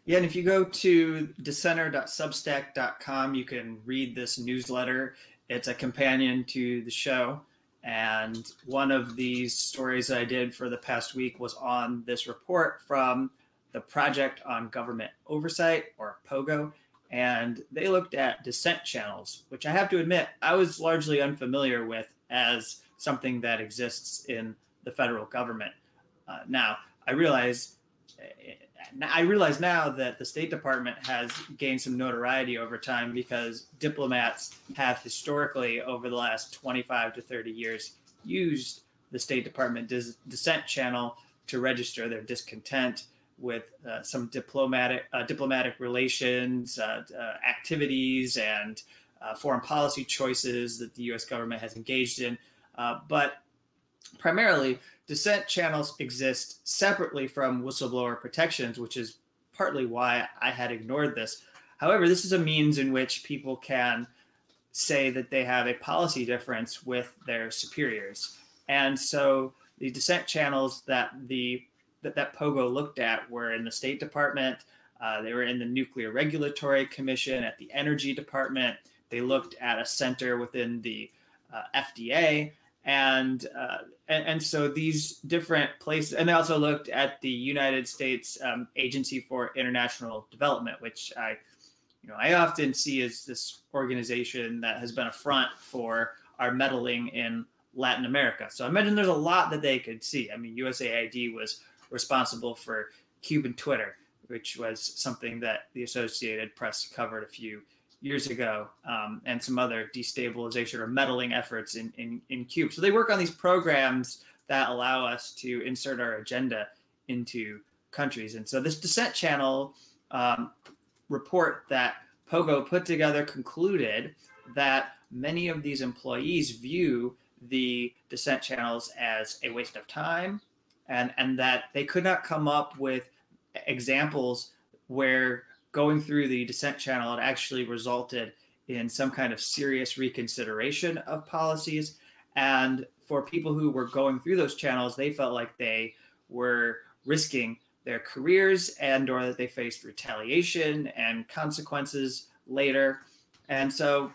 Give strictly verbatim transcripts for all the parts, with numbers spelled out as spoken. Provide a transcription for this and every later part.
Yeah, and if you go to dissenter dot substack dot com, you can read this newsletter. It's a companion to the show. And one of these stories that I did for the past week was on this report from the Project on Government Oversight, or POGO. And they looked at dissent channels, which I have to admit I was largely unfamiliar with as something that exists in the federal government. Uh, now, I realize I realize now that the State Department has gained some notoriety over time because diplomats have historically, over the last twenty-five to thirty years, used the State Department dis- dissent channel to register their discontent with uh, some diplomatic uh, diplomatic relations, uh, uh, activities, and uh, foreign policy choices that the U S government has engaged in. Uh, but primarily, dissent channels exist separately from whistleblower protections, which is partly why I had ignored this. However, this is a means in which people can say that they have a policy difference with their superiors. And so the dissent channels that the that, that POGO looked at were in the State Department, uh, they were in the Nuclear Regulatory Commission, at the Energy Department. They looked at a center within the uh, F D A. And, uh, and and so these different places, and they also looked at the United States um, Agency for International Development, which I, you know, I often see as this organization that has been a front for our meddling in Latin America. So I imagine there's a lot that they could see. I mean, U S A I D was responsible for Cuban Twitter, which was something that the Associated Press covered a few years ago, um, and some other destabilization or meddling efforts in, in, in Cuba. So they work on these programs that allow us to insert our agenda into countries. And so this dissent channel um, report that POGO put together concluded that many of these employees view the dissent channels as a waste of time, and, and that they could not come up with examples where going through the dissent channel had actually resulted in some kind of serious reconsideration of policies. And for people who were going through those channels, they felt like they were risking their careers and or that they faced retaliation and consequences later. And so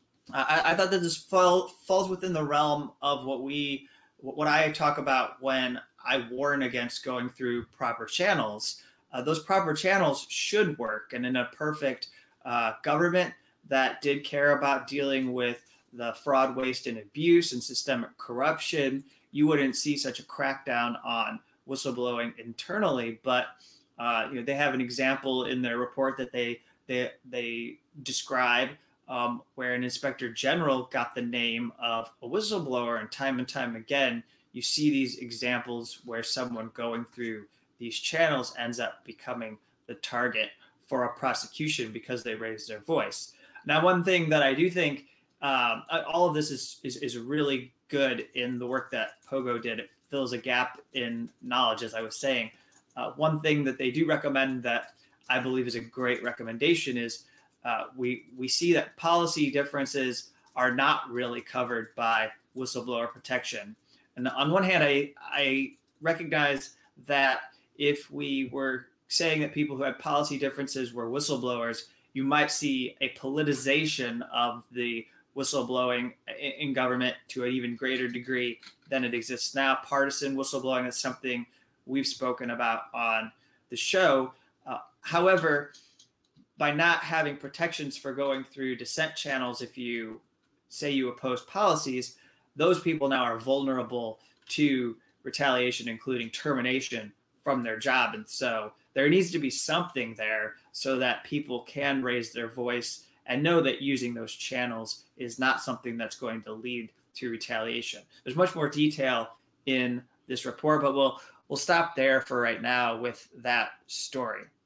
I, I thought that this fall, falls within the realm of what we, what I talk about when I warn against going through proper channels. Uh, those proper channels should work. And in a perfect uh, government that did care about dealing with the fraud, waste, and abuse and systemic corruption, you wouldn't see such a crackdown on whistleblowing internally. But uh, you know, they have an example in their report that they they they describe um, where an inspector general got the name of a whistleblower, and time and time again, you see these examples where someone going through these channels ends up becoming the target for a prosecution because they raised their voice. Now, one thing that I do think um, all of this is, is is really good in the work that POGO did. It fills a gap in knowledge, as I was saying. Uh, one thing that they do recommend that I believe is a great recommendation is uh, we we see that policy differences are not really covered by whistleblower protection. And on one hand, I I recognize that if we were saying that people who had policy differences were whistleblowers, you might see a politicization of the whistleblowing in government to an even greater degree than it exists now. Partisan whistleblowing is something we've spoken about on the show. Uh, however, by not having protections for going through dissent channels, if you say you oppose policies, those people now are vulnerable to retaliation, including termination from their job. And so there needs to be something there so that people can raise their voice and know that using those channels is not something that's going to lead to retaliation. There's much more detail in this report, but we'll we'll stop there for right now with that story.